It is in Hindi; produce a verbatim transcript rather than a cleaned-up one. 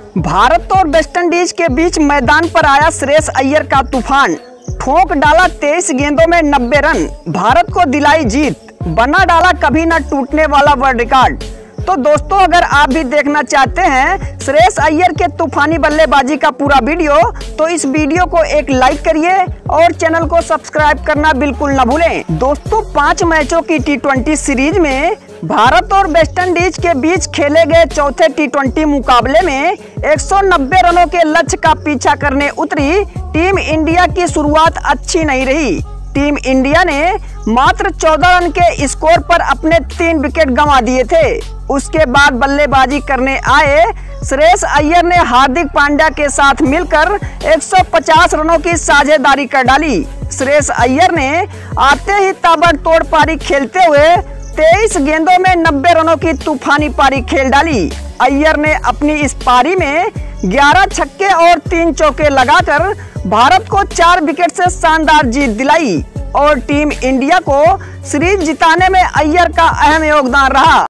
भारत और वेस्टइंडीज के बीच मैदान पर आया श्रेयस अय्यर का तूफान। ठोक डाला तेईस गेंदों में नब्बे रन, भारत को दिलाई जीत, बना डाला कभी न टूटने वाला वर्ल्ड रिकॉर्ड। तो दोस्तों, अगर आप भी देखना चाहते हैं श्रेयस अय्यर के तूफानी बल्लेबाजी का पूरा वीडियो, तो इस वीडियो को एक लाइक करिए और चैनल को सब्सक्राइब करना बिल्कुल न भूलें। दोस्तों, पांच मैचों की टी ट्वेंटी सीरीज में भारत और वेस्टइंडीज के बीच खेले गए चौथे टी ट्वेंटी मुकाबले में एक सौ नब्बे रनों के लक्ष्य का पीछा करने उतरी टीम इंडिया की शुरुआत अच्छी नहीं रही। टीम इंडिया ने मात्र चौदह रन के स्कोर पर अपने तीन विकेट गंवा दिए थे। उसके बाद बल्लेबाजी करने आए श्रेयस अय्यर ने हार्दिक पांड्या के साथ मिलकर एक सौ पचास रनों की साझेदारी कर डाली। श्रेयस अय्यर ने आते ही ताबड़तोड़ पारी खेलते हुए तेईस गेंदों में नब्बे रनों की तूफानी पारी खेल डाली। अय्यर ने अपनी इस पारी में ग्यारह छक्के और तीन चौके लगाकर भारत को चार विकेट से शानदार जीत दिलाई और टीम इंडिया को सीरीज जिताने में अय्यर का अहम योगदान रहा।